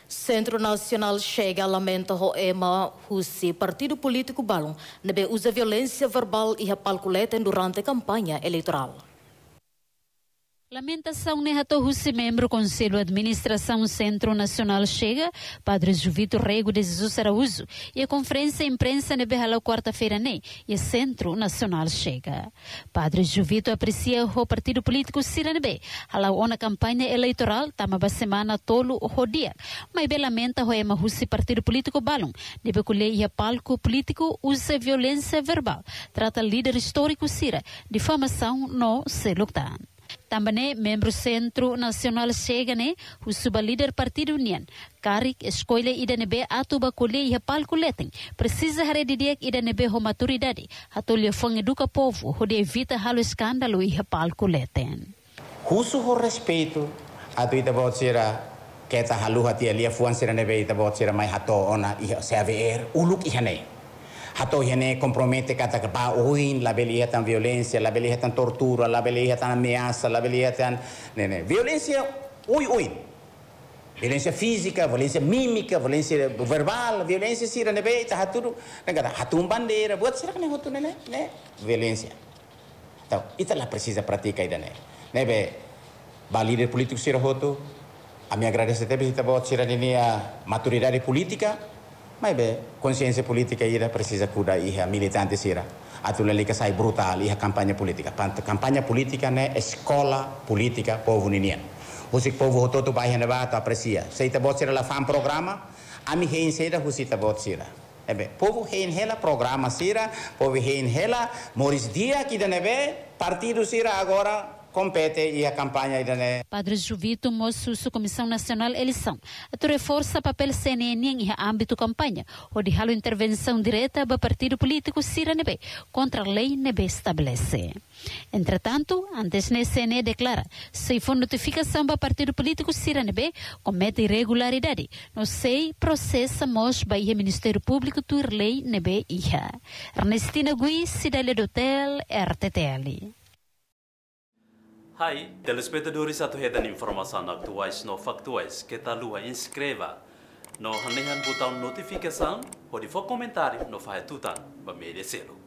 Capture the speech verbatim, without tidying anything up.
Centro Nacional chega a lamenta o ema Husi, partido político balão, nebe usa violência verbal e rapalculeta durante a campanha eleitoral. Lamentação nehato Husi, membro do Conselho de Administração Centro Nacional chega, Padre Juvito Rego de Jesus Araújo, e a conferência imprensa nebe hala quarta-feira ne, e Centro Nacional chega. Padre Juvito aprecia o partido político Siranebe, hala ona campanha eleitoral, tama semana tolo o dia, mas be lamenta o ema Husi, partido político balão, nebe kule e palco político usa violência verbal, trata líder histórico Sira, difamação no Seluktan. Também membro Centro Nacional chega ne, o suba líder Partido União, Karik escolha ida nebe atuba kule e palculetem, precisa heredidiak ida nebe ho maturidade, hatolha fong educa povo, ho de evita halo escândalo e palculetem. Husu ho respeito, atu ita bot sira, keta halu hati alia fuan sira nebe ita bot sira mai hato ona iha seaver, uluk ihane. Hato ihane compromete kata kapa oin, la belihatan violência, la belihatan tortura, la belihatan ameaça, la belihatan nene, violência ui ui. Violência física, violência mímica, violência verbal, violência sira nebe ita haturu, negara hatum bandeira, buat sira kene hotu nene, ne violência. Então, ita la precisa pratica ida ne. Nebe ba líder político sira hotu, a me agradece tebe ita bot sira a maturidade política. Mas bem, consciência política ira precisa cuidar e a militante sira. Atula liga sai brutal e a campanha política. Panto campanha política né escola política povo ninian. O se povo todo vai renovar aprecia. Se tá bot sira la fam programa, a mi hein sira o se tá bot sira. É bem, povo hein hela programa sira, povo hein hela Moris dia que deve partido sira agora compete e a campanha ainda. Padre Juvito moço sua Comissão Nacional Eleição. A reforça papel C N N em âmbito campanha, onde halo intervenção direta do partido político Sira Nebe contra a lei Nebe estabelece. Entretanto, antes ne C N E declara, se for notificação do partido político Sira Nebe comete irregularidade, não sei processa mos baía Ministério Público tur lei Nebe iha. Ernestina Gui, Cidade do Hotel, R T T L. Hai, telespectadores atuhedan informação atuais no factuais que tal lua inscreva no hanehan botão notificação ou de for comentário no faz tutan ba merecê-lo.